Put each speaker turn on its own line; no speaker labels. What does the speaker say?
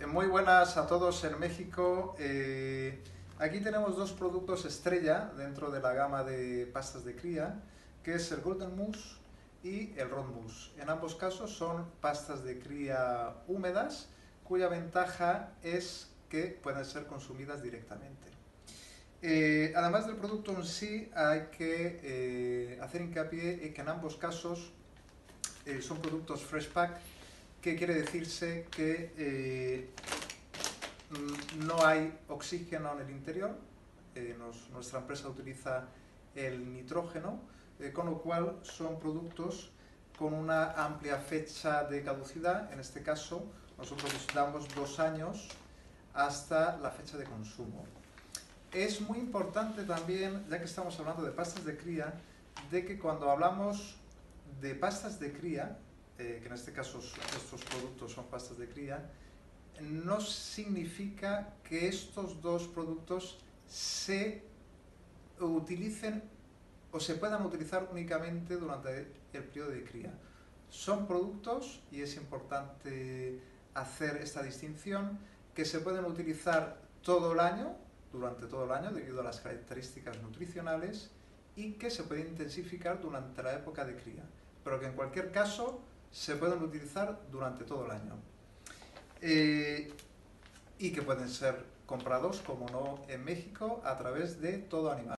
Muy buenas a todos en México. Aquí tenemos dos productos estrella dentro de la gama de pastas de cría, que es el Golden Mousse y el Road Mousse. En ambos casos son pastas de cría húmedas, cuya ventaja es que pueden ser consumidas directamente. Además del producto en sí, hay que hacer hincapié en que en ambos casos son productos fresh pack, que quiere decirse que no hay oxígeno en el interior. Nuestra empresa utiliza el nitrógeno, con lo cual son productos con una amplia fecha de caducidad. En este caso, nosotros damos 2 años hasta la fecha de consumo. Es muy importante también, ya que estamos hablando de pastas de cría, de que cuando hablamos de pastas de cría, que en este caso estos productos son pastas de cría, no significa que estos dos productos se utilicen o se puedan utilizar únicamente durante el periodo de cría. Son productos, y es importante hacer esta distinción, que se pueden utilizar todo el año, durante todo el año, debido a las características nutricionales, y que se pueden intensificar durante la época de cría, pero que en cualquier caso se pueden utilizar durante todo el año. Y que pueden ser comprados, como no, en México a través de Todo Animal.